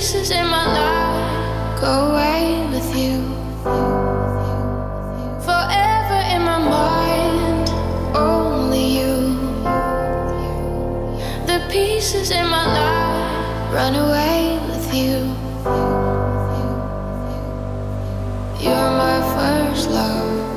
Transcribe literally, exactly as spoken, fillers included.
pieces in my life go away with you. Forever in my mind, only you. The pieces in my life run away with you. You're my first love.